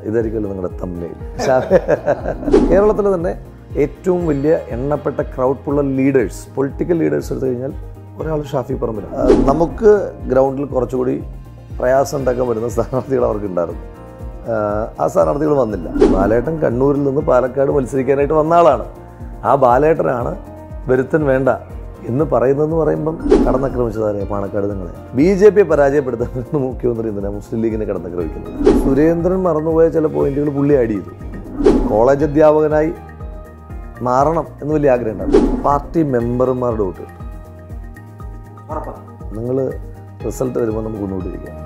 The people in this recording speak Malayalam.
ഇതായിരിക്കുമല്ലോ നിങ്ങളുടെ തമ്മിൽ. കേരളത്തിൽ തന്നെ ഏറ്റവും വലിയ എണ്ണപ്പെട്ട crowd puller leaders, political leaders എടുത്തു കഴിഞ്ഞാൽ ഒരാൾ ഷാഫി പറമ്പിലാണ്. നമുക്ക് ഗ്രൗണ്ടിൽ കുറച്ചുകൂടി പ്രയാസം ഉണ്ടാക്കാൻ വരുന്ന സ്ഥാനാർത്ഥികൾ അവർക്കുണ്ടായിരുന്നു. ആ സ്ഥാനാർത്ഥികൾ വന്നില്ല. ബാലേട്ടൻ കണ്ണൂരിൽ നിന്ന് പാലക്കാട് മത്സരിക്കാനായിട്ട് വന്ന ആളാണ്. ആ ബാലേട്ടനാണ് വരുത്തൻ വേണ്ട എന്ന് പറയുമ്പം കടന്നാക്രമിച്ചതാരെ പാണക്കാട് നിങ്ങളെ. BJP പരാജയപ്പെടുത്താൻ മുഖ്യമന്ത്രി എന്തിനാണ് മുസ്ലിം ലീഗിനെ കടന്നാക്രമിക്കുന്നത്? സുരേന്ദ്രൻ മറന്നുപോയ ചില പോയിന്റുകൾ പുള്ളി ആഡ് ചെയ്തു. കോളേജ് അധ്യാപകനായി മാറണം എന്ന് വലിയ ആഗ്രഹം ഉണ്ടായിരുന്നു. പാർട്ടി മെമ്പർമാരുടെ വോട്ട് നിങ്ങൾ റിസൾട്ട് വരുമ്പോൾ നമുക്ക് മുന്നോട്ടിരിക്കാം.